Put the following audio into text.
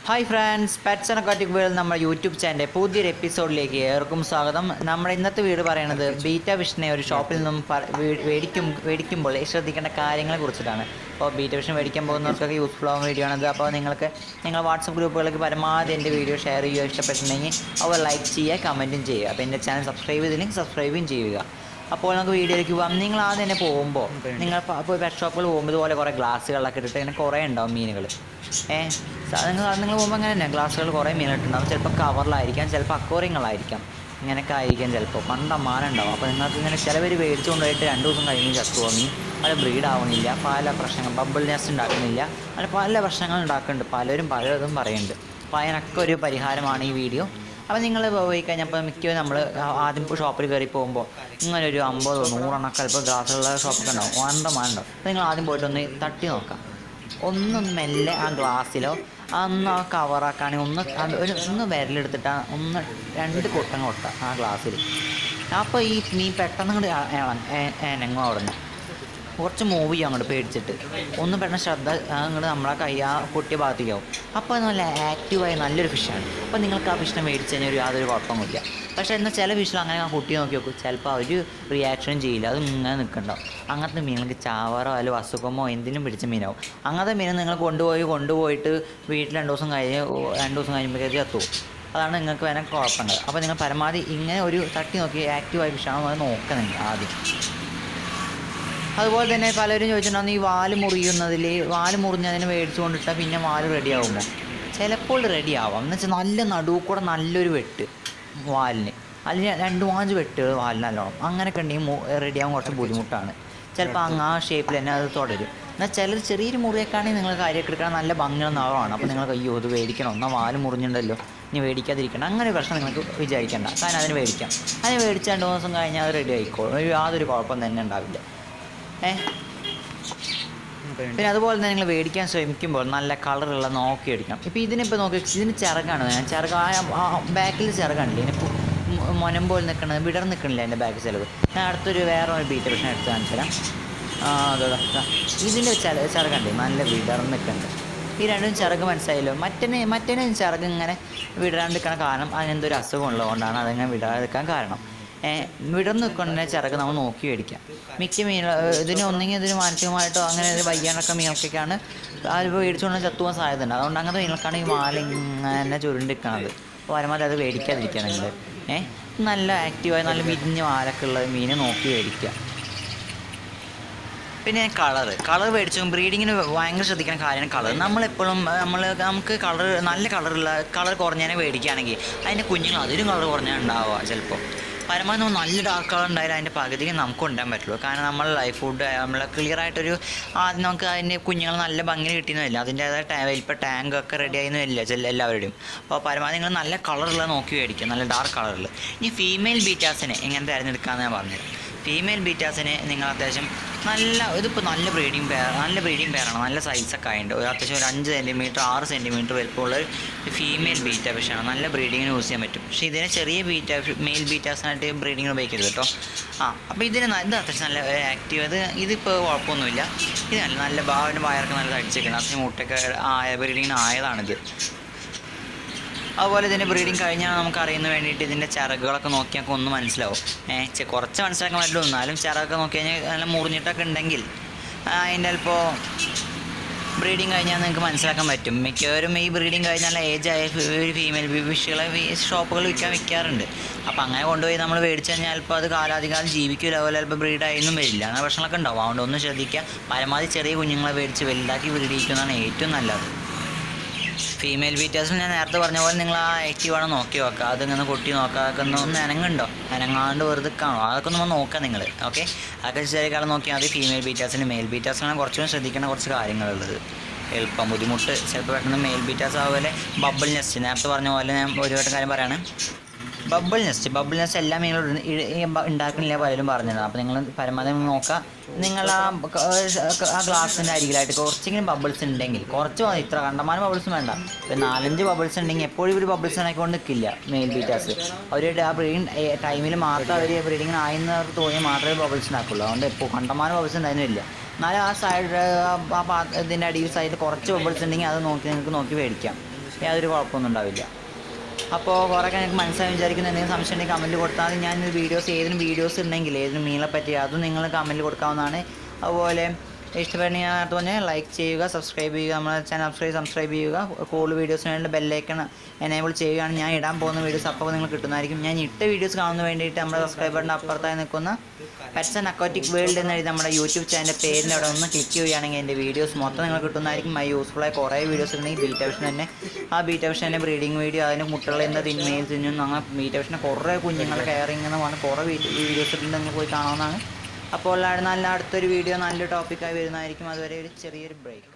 Hi friends, pets and aquatic world നമ്മുടെ YouTube ചാനലിൻ്റെ പുതിയൊരു എപ്പിസോഡിലേക്ക് ഏവർക്കും സ്വാഗതം. നമ്മുടെ ഇന്നത്തെ വീഡിയോ പറയുന്നത് ബീറ്റ വിഷനെ ഒരു ഷോപ്പിൽ നിന്നും മേടിക്കുമ്പോൾ ശ്രദ്ധിക്കേണ്ട കാര്യങ്ങളെ കുറിച്ചിട്ടാണ്. അപ്പോൾ ബീറ്റ വിഷൻ മേടിക്കാൻ പോകുന്നവർക്കൊക്കെ യൂസ്ഫുൾ ആവുന്ന വീഡിയോ ആണത്. അപ്പോൾ നിങ്ങൾ വാട്സപ്പ് ഗ്രൂപ്പുകളിലേക്ക് പരമാവധി എൻ്റെ വീഡിയോ ഷെയർ ചെയ്യുക, ഇഷ്ടപ്പെട്ടിട്ടുണ്ടെങ്കിൽ അവർ ലൈക്ക് ചെയ്യുക, കമൻറ്റും ചെയ്യുക. അപ്പോൾ എൻ്റെ ചാനൽ സബ്സ്ക്രൈബ് ചെയ്തില്ലെങ്കിൽ സബ്സ്ക്രൈബും ചെയ്യുക. അപ്പോൾ നമുക്ക് വീഡിയോയിലേക്ക് പോകാം. നിങ്ങൾ ആദ്യം തന്നെ പോകുമ്പോൾ നിങ്ങൾ ഇപ്പോൾ പെറ്റ് ഷോപ്പുകൾ പോകുമ്പോൾ ഇതുപോലെ കുറേ ഗ്ലാസ്സുകളൊക്കെ ഇട്ടിട്ട് ഇങ്ങനെ കുറേ ഉണ്ടാവും മീനുകൾ. നിങ്ങൾ പോകുമ്പോൾ അങ്ങനെ തന്നെ ഗ്ലാസ്സുകൾ കുറേ മീനിട്ടുണ്ടാവും. ചിലപ്പോൾ കവറിലായിരിക്കാം, ചിലപ്പോൾ അക്വേറിയങ്ങളായിരിക്കാം, ഇങ്ങനെയൊക്കെ ആയിരിക്കാം. ചിലപ്പോൾ കണ്ടമാനം ഉണ്ടാവും. അപ്പോൾ നിങ്ങൾക്ക് ഇങ്ങനെ ചിലവർ മേടിച്ചു കൊണ്ടുപോയിട്ട് 2 ദിവസം കഴിഞ്ഞ് ചത്തു വാങ്ങി, അത് ബ്രീഡ് ആവുന്നില്ല, പല പ്രശ്നങ്ങൾ, ബബിൾ നെസ്റ്റ് ഉണ്ടാക്കുന്നില്ല, അങ്ങനെ പല പ്രശ്നങ്ങൾ ഉണ്ടാക്കുന്നുണ്ട്. പലരും പലതും പറയുന്നുണ്ട്. അപ്പോൾ അതിനൊക്കെ ഒരു പരിഹാരമാണ് ഈ വീഡിയോ. അപ്പോൾ നിങ്ങൾ പോയി കഴിഞ്ഞാൽ അപ്പോൾ മിക്കവരും നമ്മൾ ആദ്യം ഷോപ്പിൽ കയറി പോകുമ്പോൾ ഇങ്ങനെ ഒരു 50 100 ചിലപ്പോൾ ഗ്ലാസ്സുള്ള ഷോപ്പൊക്കെ ഉണ്ടാവും, കണ്ടമാനുണ്ടാവും. അപ്പോൾ നിങ്ങൾ ആദ്യം പോയിട്ടൊന്ന് തട്ടി നോക്കാം. ഒന്ന് മെല്ലെ ആ ഗ്ലാസ്സിലോ ഒന്ന് ആ കവറാക്കുകയാണെങ്കിൽ ഒന്ന് വിരലെടുത്തിട്ട് ഒന്ന് 2 കൊട്ടം കൊട്ടുക ആ ഗ്ലാസ്സിൽ. അപ്പോൾ ഈ മീൻ പെട്ടെന്ന് അങ്ങോട്ട് എനങ്ങും അവിടെ നിന്ന് കുറച്ച് മൂവ് ചെയ്യും അങ്ങോട്ട് പേടിച്ചിട്ട്. ഒന്ന് പെട്ടെന്ന് ശ്രദ്ധ അങ്ങോട്ട് നമ്മളെ ആ പൊട്ടിയ ഭാഗത്തേക്കാവും. അപ്പോൾ നല്ല ആക്റ്റീവായ നല്ലൊരു ഫിഷാണ്. അപ്പോൾ നിങ്ങൾക്ക് ആ ഫിഷിനെ മേടിച്ച് കഴിഞ്ഞാൽ യാതൊരു കുഴപ്പമൊന്നുമില്ല. പക്ഷേ എന്നാൽ ചില ഫിഷിൽ അങ്ങനെ ആ കുട്ടി നോക്കി നോക്കും, ചിലപ്പോൾ അവർ റിയാക്ഷനും ചെയ്യില്ല, അത് ഇങ്ങനെ നിൽക്കണ്ടാവും. അങ്ങനത്തെ മീനുകൾക്ക് ചാവറോ അല്ലെങ്കിൽ അസുഖമോ എന്തിനും പിടിച്ച മീനാവും. അങ്ങനത്തെ മീൻ നിങ്ങൾ കൊണ്ടുപോയിട്ട് വീട്ടിൽ 2 ദിവസം കഴിയുമ്പോഴേക്ക് എത്തും. അതാണ് നിങ്ങൾക്ക് വേണേൽ കുഴപ്പമുണ്ട്. അപ്പോൾ നിങ്ങൾ പരമാവധി ഇങ്ങനെ ഒരു തട്ടി നോക്കി ആക്റ്റീവായ ഫിഷാണോ അത് നോക്കുക നിങ്ങൾ ആദ്യം. അതുപോലെ തന്നെ പലരും ചോദിച്ചിട്ടുണ്ടാകുന്ന ഈ വാല് മുറിഞ്ഞതിന് മേടിച്ചു കൊണ്ടിട്ടാൽ പിന്നെ വാല് റെഡിയാകുമോ? ചിലപ്പോൾ റെഡി ആവാം. എന്ന് വെച്ചാൽ നല്ല നടുവ് കൂടെ നല്ലൊരു വെട്ട് വാലിന്, അല്ലെങ്കിൽ 2-5 വെട്ടുകൾ വാലിന് നല്ലോണം, അങ്ങനെയൊക്കെ ഉണ്ടെങ്കിൽ റെഡിയാകാൻ കുറച്ച് ബുദ്ധിമുട്ടാണ്. ചിലപ്പോൾ ആ ഷേപ്പിൽ തന്നെ അത് തുടരും. എന്നാൽ ചിലത് ചെറിയൊരു മുറിയൊക്കെയാണെങ്കിൽ നിങ്ങൾ കാര്യമൊക്കെ എടുക്കാൻ നല്ല ഭംഗിയുള്ള നളമാണ്. അപ്പോൾ നിങ്ങൾ അയ്യോ ഇത് മേടിക്കണം, എന്നാൽ വാല് മുറിഞ്ഞിട്ടുണ്ടല്ലോ, ഇനി മേടിക്കാതിരിക്കണം, അങ്ങനെ പ്രശ്നം നിങ്ങൾക്ക് വിചാരിക്കേണ്ട. കാരണം അതിന് മേടിക്കാം. അതിന് മേടിച്ച് 2 ദിവസം കഴിഞ്ഞാൽ അത് റെഡി ആയിക്കോളും, യാതൊരു കുഴപ്പം തന്നെ ഉണ്ടാവില്ല. പിന്നെ അതുപോലെ തന്നെ നിങ്ങൾ മേടിക്കാൻ ശ്രമിക്കുമ്പോൾ നല്ല കളറുള്ള നോക്കി എടുക്കണം. ഇപ്പോൾ ഇതിനിപ്പോൾ നോക്കി, ഇതിന് ചിറകാണ്, ബാക്കിൽ ചിറകാണില്ലേ, ഇതിനിപ്പോൾ മുനമ്പോൾ നിൽക്കണത് വിടർ നിൽക്കണില്ല എൻ്റെ ബാക്ക് ചിലവ്. ഞാൻ അടുത്തൊരു വേറെ ബീറ്റ പ്രശ്നം എടുത്ത് കാണിച്ചു തരാം. ഇതിൻ്റെ ചിറകുണ്ട് നല്ല വിടർ നിൽക്കുന്നുണ്ട്. ഈ രണ്ടും ചിറക് മനസ്സിലായല്ലോ. മറ്റേ ചിറക് ഇങ്ങനെ വിടരാണ്ടിരിക്കണ കാരണം അതിനെന്തൊരു അസുഖം ഉള്ളതുകൊണ്ടാണ് അതിങ്ങനെ വിടരാതിരിക്കാൻ കാരണം. വിടർന്ന് നിൽക്കുന്ന ചിറക് നമ്മൾ നോക്കി മേടിക്കാം. മിക്ക ഇതിന് മാനസികമായിട്ടോ അങ്ങനെ ഒരു വയ്യാണ്ടൊക്കെ മീനൊക്കെയാണ് അതിപ്പോൾ മേടിച്ചുകൊണ്ട് ചത്തുപോകാൻ സാധ്യതയുണ്ട്. അതുകൊണ്ട് അങ്ങനത്തെ മീനൊക്കെയാണ് ഈ വാലിങ്ങനെ ചുരുണ്ടിരിക്കണത്. അപ്പോൾ പരമാവധി അത് മേടിക്കാതിരിക്കുക നിങ്ങൾ. നല്ല ആക്റ്റീവായി നല്ല വിരിഞ്ഞ വാലൊക്കെ ഉള്ള മീനെ നോക്കി മേടിക്കുക. പിന്നെ കളർ മേടിച്ചു ബ്രീഡിങ്ങിന് ഭയങ്കര ശ്രദ്ധിക്കുന്ന കാര്യമാണ് കളർ. നമ്മളെപ്പോഴും നമുക്ക് നല്ല കളർ കുറഞ്ഞതിനെ മേടിക്കുകയാണെങ്കിൽ അതിൻ്റെ കുഞ്ഞുങ്ങൾ അതിലും കളർ കുറഞ്ഞാൽ ഉണ്ടാവുക. ചിലപ്പോൾ പരമാവധി നമ്മൾ നല്ല ഡാർക്ക് കളർ ഉണ്ടായാലും അതിൻ്റെ പകുതിക്ക് നമുക്ക് കൊണ്ടുവരാൻ പറ്റുള്ളൂ. കാരണം നമ്മൾ ലൈഫ് ഫുഡ് നമ്മൾ ക്ലിയറായിട്ടൊരു ആദ്യം നമുക്ക് അതിൻ്റെ കുഞ്ഞുങ്ങൾ നല്ല ഭംഗി കിട്ടിയെന്നില്ല, അതിൻ്റേതായ വലിപ്പം ടാങ്കൊക്കെ റെഡി ആയിരുന്നില്ല എല്ലാവരുടെയും. അപ്പോൾ പരമാവധി നിങ്ങൾ നല്ല കളറുള്ള നോക്കി മേടിക്കുക, നല്ല ഡാർക്ക് കളറിൽ. ഇനി ഫീമെയിൽ ബീറ്റാസിനെ എങ്ങനെ തിരഞ്ഞെടുക്കാമെന്ന് ഞാൻ പറഞ്ഞുതരാം. ഫീമെയിൽ ബീറ്റാസിനെ നിങ്ങൾ അത്യാവശ്യം ഇതിപ്പോൾ നല്ല ബ്രീഡിങ് പെയറാണ്, നല്ല സൈസൊക്കെ ആയിട്ടുണ്ട്. അത്യാവശ്യം ഒരു 5 സെൻറ്റിമീറ്റർ 6 സെൻറ്റിമീറ്റർ വലിപ്പമുള്ള ഒരു ഫീമെയിൽ ബീറ്റ ഫിഷാണ്. നല്ല ബ്രീഡിങ്ങിന് യൂസ് ചെയ്യാൻ പറ്റും. പക്ഷേ ഇതിനെ ചെറിയ മെയിൽ ബീറ്റാസിനായിട്ട് ബ്രീഡിങ്ങിന് ഉപയോഗിക്കരുത് കേട്ടോ. അപ്പോൾ ഇത് അത്യാവശ്യം നല്ല ആക്റ്റീവ്. ഇതിപ്പോൾ കുഴപ്പമൊന്നുമില്ല. ഇത് നല്ല വയറൊക്കെ നല്ല തടിച്ചേക്കണം, അത്യാവശ്യം മുട്ടൊക്കെ ബ്രീഡിങ്ങിന് ആയതാണിത്. അതുപോലെ ഇതിൻ്റെ ബ്രീഡിങ് കഴിഞ്ഞാൽ നമുക്ക് അറിയുന്നതിന് വേണ്ടിയിട്ട് ഇതിൻ്റെ ചിറകുകളൊക്കെ നോക്കിയാൽ ഒന്ന് മനസ്സിലാവും. കുറച്ച് മനസ്സിലാക്കാൻ പറ്റുള്ളൂ, എന്നാലും ചിറകൊക്കെ നോക്കി കഴിഞ്ഞാൽ നല്ല മുറിഞ്ഞിട്ടൊക്കെ ഉണ്ടെങ്കിൽ അതിൻ്റെ ചിലപ്പോൾ ബ്രീഡിങ് കഴിഞ്ഞാൽ നിങ്ങൾക്ക് മനസ്സിലാക്കാൻ പറ്റും. മിക്കവരും ഈ ബ്രീഡിങ് കഴിഞ്ഞാൽ ഏജായ ഒരു ഫീമെയിൽ ഫിഷുകളെ ഷോപ്പുകൾ വിൽക്കാറുണ്ട്. അപ്പോൾ അങ്ങനെ കൊണ്ടുപോയി നമ്മൾ മേടിച്ച് കഴിഞ്ഞാൽ ചിലപ്പോൾ അത് കാലാധികാലം ജീവിക്കില്ല, അതുപോലെ ചിലപ്പോൾ ബ്രീഡായൊന്നും വരില്ല, അങ്ങനെ പ്രശ്നങ്ങളൊക്കെ ഉണ്ടാവും. അതുകൊണ്ട് ഒന്ന് ശ്രദ്ധിക്കുക. പരമാവധി ചെറിയ കുഞ്ഞുങ്ങളെ മേടിച്ച് വലുതാക്കി ബ്രീഡ് ചെയ്യിക്കുന്നതാണ് ഏറ്റവും നല്ലത്. ഫീമെയിൽ ബീറ്റാസിൽ ഞാൻ നേരത്തെ പറഞ്ഞ പോലെ നിങ്ങൾ ആ ആക്റ്റീവാണ് നോക്കി നോക്കുക. അതിങ്ങനെ കൊട്ടി നോക്കുക, അതൊക്കെ ഒന്ന് അനങ്ങുണ്ടോ, അനങ്ങാണ്ട് വെറുതെ കാണോ, അതൊക്കെ ഒന്ന് നോക്കുക നിങ്ങൾ. ഓക്കെ, അതൊക്കെ ചെറിയ കാലം നോക്കിയാൽ മതി. ഫീമെയിൽ ബീറ്റാസിന് മെയിൽ ബീറ്റാസിനാണ് കുറച്ചുകൂടി ശ്രദ്ധിക്കേണ്ട കുറച്ച് കാര്യങ്ങളുള്ളത്. എളുപ്പം ബുദ്ധിമുട്ട് ചിലപ്പോൾ പെട്ടെന്ന് മെയിൽ ബീറ്റാസ് അതുപോലെ ബബിൾ നെസ്റ്റ് നേരത്തെ പറഞ്ഞ പോലെ ഞാൻ ഒരു കാര്യം പറയാണ്. ബബിൾ നെസ്റ്റ് എല്ലാ മീനുകളും ഉണ്ടാക്കുന്നില്ല പലരും പറഞ്ഞത്. അപ്പോൾ നിങ്ങൾ പരമാവധി നോക്കുക. നിങ്ങൾ ആ ഗ്ലാസിൻ്റെ അരികിലായിട്ട് കുറച്ചെങ്കിലും ബബിൾസ് ഉണ്ടെങ്കിൽ കുറച്ച് മതി, ഇത്ര കണ്ടമാനം ബബിൾസും വേണ്ട. ഇപ്പോൾ 4-5 ബബിൾസ് ഉണ്ടെങ്കിൽ എപ്പോഴും ഇവർ ബബിൾസ് ആയിക്കൊണ്ട് നിൽക്കില്ല. മെയിൽ ബീറ്റാസ് അവരുടെ ആ ബ്രീഡിങ് ടൈമിൽ മാത്രം അവർ ബ്രീഡിങ്ങിന് ആയെന്നവർക്ക് തോന്നി മാത്രമേ ബബിൾസ് ഉണ്ടാക്കുള്ളൂ. അതുകൊണ്ട് എപ്പോൾ കണ്ടമാനം ബബിൾസ് ഉണ്ടായിരുന്നില്ല. എന്നാലും ആ സൈഡ് ഇതിൻ്റെ അടിയിൽ സൈഡിൽ കുറച്ച് ബബിൾസ് ഉണ്ടെങ്കിൽ അത് നിങ്ങൾക്ക് നോക്കി മേടിക്കാം. യാതൊരു കുഴപ്പമൊന്നും ഉണ്ടാവില്ല. അപ്പോൾ കുറേയൊക്കെ എനിക്ക് മനസ്സിലായി വിചാരിക്കുന്ന എന്തെങ്കിലും സംശയം ഉണ്ടെങ്കിൽ കമൻറ്റ് കൊടുത്താൽ മതി. ഞാൻ ഏതെങ്കിലും വീഡിയോസ് ഉണ്ടെങ്കിൽ ഏതെങ്കിലും മീനിനെ പറ്റി അതും നിങ്ങൾ കമൻറ്റ് കൊടുക്കാവുന്നതാണ്. അതുപോലെ ഇഷ്ടപ്പെടുന്ന അതുപോലെ ലൈക്ക് ചെയ്യുക, സബ്സ്ക്രൈബ് ചെയ്യുക, നമ്മുടെ ചാനൽ സബ്സ്ക്രൈബ് ചെയ്യുക. കൂടുതൽ വീഡിയോസിന് വേണ്ടി ബെല്ലൈക്കൺ എനേബിൾ ചെയ്യുകയാണ്. ഞാൻ ഇടാൻ പോകുന്ന വീഡിയോസ് അപ്പോൾ നിങ്ങൾ കിട്ടുന്നതായിരിക്കും. ഞാൻ ഇട്ട വീഡിയോസ് കാണുന്നതിന് വേണ്ടിയിട്ട് നമ്മുടെ സബ്സ്ക്രൈബറിൻ്റെ അപ്പുറത്തായി നിൽക്കുന്ന പെറ്റ്സ് ആൻഡ് അക്വാറ്റിക് വേൾഡ് എന്ന് എഴുതി നമ്മുടെ യൂട്യൂബ് ചാനലിൻ്റെ പേരിൻ്റെ അവിടെ ഒന്ന് ക്ലിക്ക് ചെയ്യുകയാണെങ്കിൽ എൻ്റെ വീഡിയോസ് മൊത്തം നിങ്ങൾ കിട്ടുന്നതായിരിക്കും. യൂസ്ഫുള്ളായ കുറേ വീഡിയോസ് ഉണ്ടെങ്കിൽ ബീറ്റ വിഷൻ തന്നെ ആ ബീറ്റ വിഷൻ്റെ ബ്രീഡിങ് വീഡിയോ, അതിൻ്റെ മുട്ടകളെ എന്താ മെയിൽ തിന്നുന്നു, അങ്ങനെ ബീറ്റ വിഷൻ്റെ കുറേ കുഞ്ഞുങ്ങളുടെ കെയറിംഗ് എന്ന് പറഞ്ഞ് കുറേ വീഡിയോസ് ഉണ്ട്, നിങ്ങൾ പോയി കാണാവുന്നതാണ്. അപ്പോൾ നല്ല അടുത്തൊരു വീഡിയോ നല്ലൊരു ടോപ്പിക്കായി വരുന്നതായിരിക്കും. അതുവരെ ഒരു ചെറിയൊരു ബ്രേക്ക്.